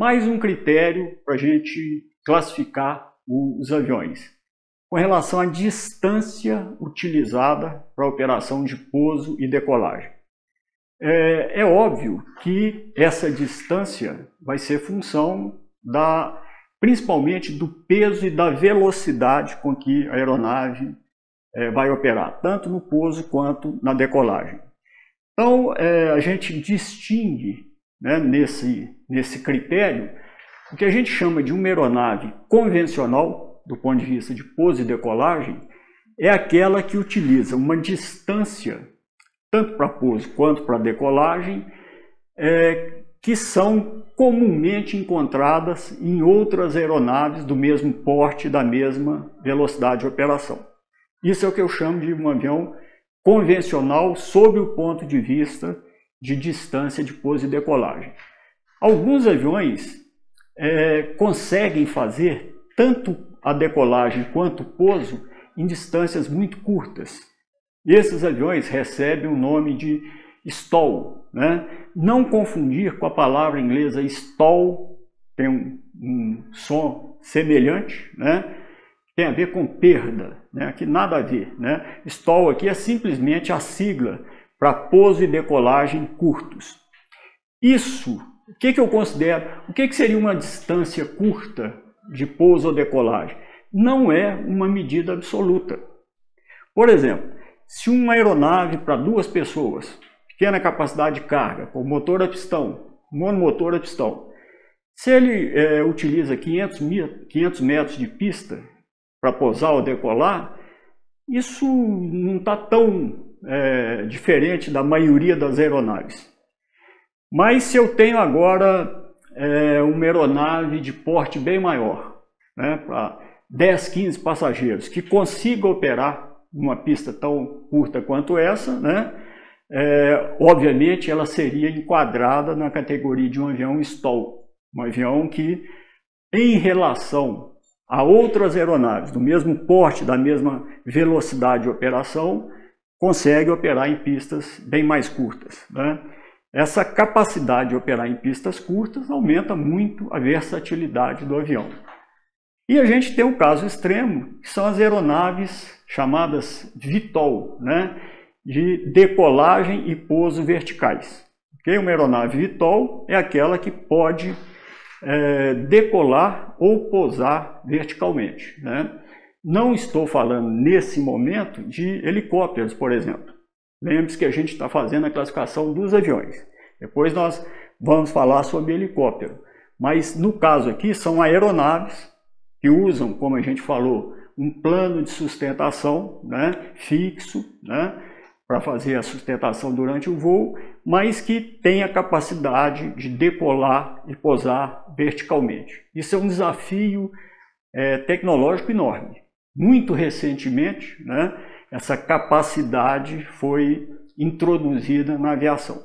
mais um critério para a gente classificar os aviões, com relação à distância utilizada para a operação de pouso e decolagem. É óbvio que essa distância vai ser função principalmente do peso e da velocidade com que a aeronave vai operar, tanto no pouso quanto na decolagem. Então, a gente distingue, né, nesse critério o que a gente chama de uma aeronave convencional, do ponto de vista de pouso e decolagem, é aquela que utiliza uma distância, tanto para pouso quanto para decolagem, que são comumente encontradas em outras aeronaves do mesmo porte, da mesma velocidade de operação. Isso é o que eu chamo de um avião convencional sob o ponto de vista de distância de pouso e decolagem. Alguns aviões conseguem fazer tanto a decolagem quanto o pouso em distâncias muito curtas. E esses aviões recebem o nome de stall, né? Não confundir com a palavra inglesa stall, tem um som semelhante, né? Tem a ver com perda, né? Aqui nada a ver, né? Stall aqui é simplesmente a sigla para pouso e decolagem curtos. Isso, o que eu considero, o que seria uma distância curta de pouso ou decolagem? Não é uma medida absoluta. Por exemplo, se uma aeronave para 2 pessoas, pequena capacidade de carga, com motor a pistão, monomotor a pistão, se ele utiliza 500 metros de pista para pousar ou decolar, isso não está tão diferente da maioria das aeronaves. Mas se eu tenho agora uma aeronave de porte bem maior, né, para 10, 15 passageiros, que consiga operar numa pista tão curta quanto essa, né, obviamente ela seria enquadrada na categoria de um avião stall, um avião que, em relação a outras aeronaves do mesmo porte, da mesma velocidade de operação, consegue operar em pistas bem mais curtas, né? Essa capacidade de operar em pistas curtas aumenta muito a versatilidade do avião. E a gente tem um caso extremo, que são as aeronaves chamadas VTOL, né, de decolagem e pouso verticais. Okay? Uma aeronave VTOL é aquela que pode decolar ou pousar verticalmente, né? Não estou falando nesse momento de helicópteros, por exemplo. Lembre-se que a gente está fazendo a classificação dos aviões. Depois nós vamos falar sobre helicóptero. Mas no caso aqui são aeronaves que usam, como a gente falou, um plano de sustentação, né, fixo, né, para fazer a sustentação durante o voo, mas que tem a capacidade de decolar e pousar verticalmente. Isso é um desafio tecnológico enorme. Muito recentemente, né, essa capacidade foi introduzida na aviação.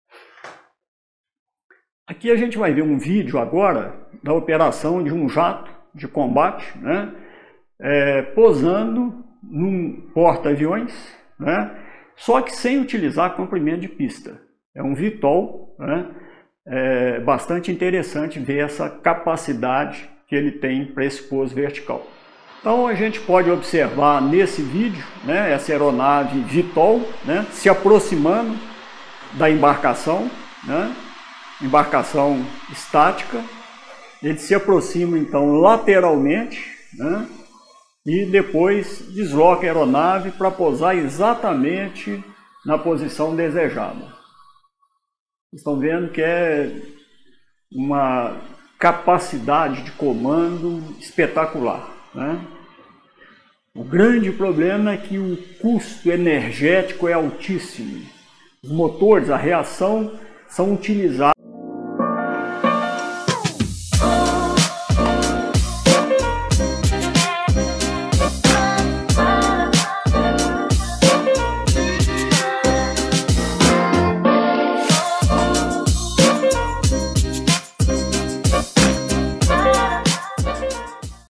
Aqui a gente vai ver um vídeo agora da operação de um jato de combate, né, pousando num porta-aviões, né, só que sem utilizar comprimento de pista. É um VTOL, né, bastante interessante ver essa capacidade que ele tem para esse pouso vertical. Então a gente pode observar nesse vídeo, né, essa aeronave VTOL, né, se aproximando da embarcação, né, embarcação estática. Ele se aproxima então lateralmente, né, e depois desloca a aeronave para pousar exatamente na posição desejada. Vocês estão vendo que é uma capacidade de comando espetacular, né? O grande problema é que o custo energético é altíssimo. Os motores, a reação, são utilizados